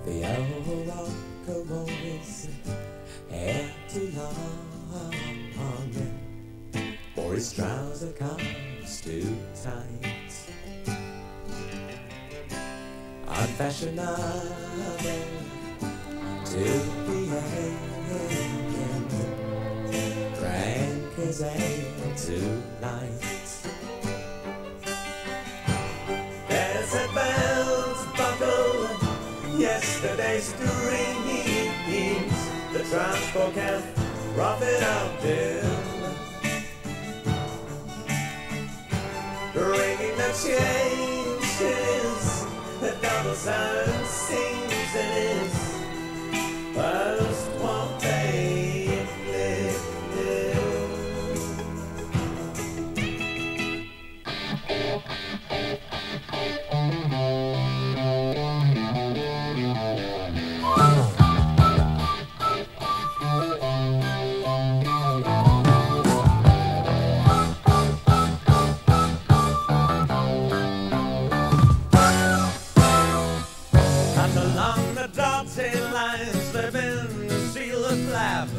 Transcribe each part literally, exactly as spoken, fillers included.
The old locomotive's head too long, for his trouser cuffs too tight. Unfashionable to behave, drank his ale too light. There's a bells buckle, yesterday's dreams, the transport can profit out doom. Ringing the changes, the double sound sings in his first one day lived. Along the dotted lines, they've been seal of flap.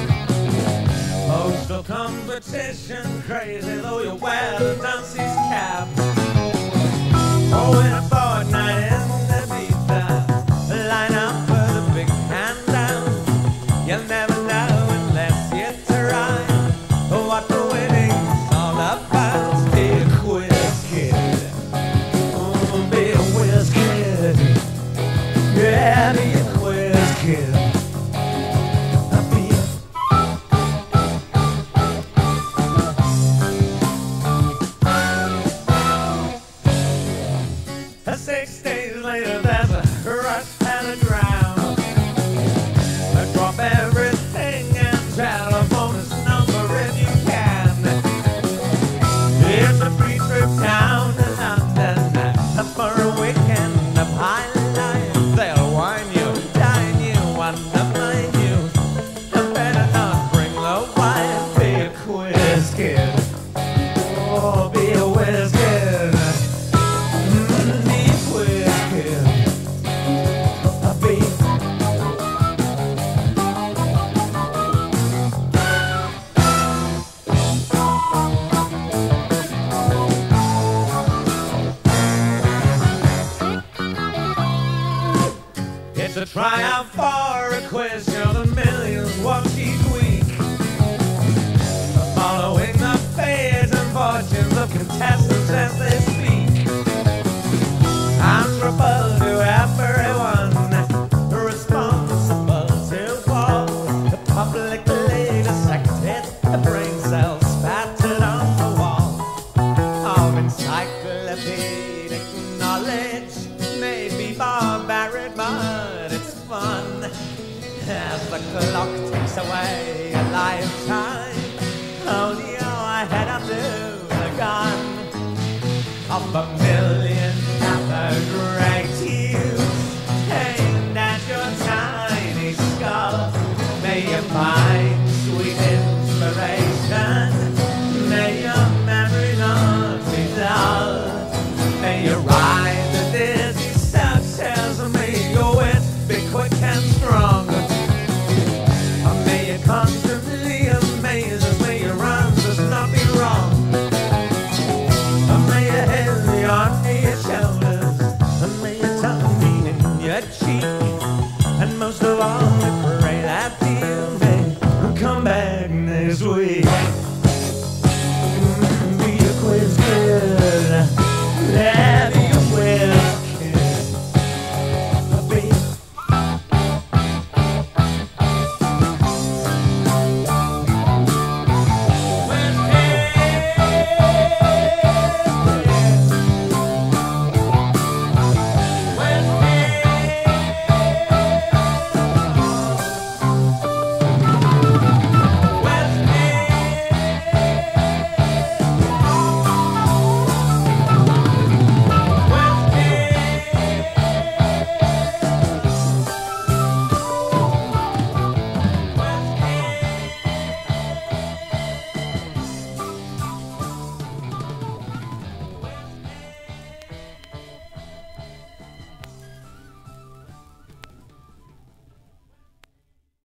Postal competition, crazy though you wear the Dunce's cap. Oh, in a fortnight in the pizza, line up for the big hand down. You'll never know unless you try what the winning's all about. Be a quiz kid, oh, be a whiz kid. Yeah, be a quiz kid. I'll be a... Six days later, there's a rush and a drown. I drop everything and telephone his number if you can. It's a free trip down to London for a weekend of high life. They'll wine you, dine you, undermine you. I better not bring the wine. Be a quiz kid. Oh, be a whiz kid. Mm, be a quiz kid. I'll be. It's a tryout for a quiz show the millions watch each week, following the fates and fortunes of contestants as they speak. Answerable to everyone, responsible to all, the publicly dissected, the brain cells spattered on the wall of encyclopedic knowledge. May be barbaric, but it's fun as the clock takes away a lifetime. Hold your head up to the gun of a million gathered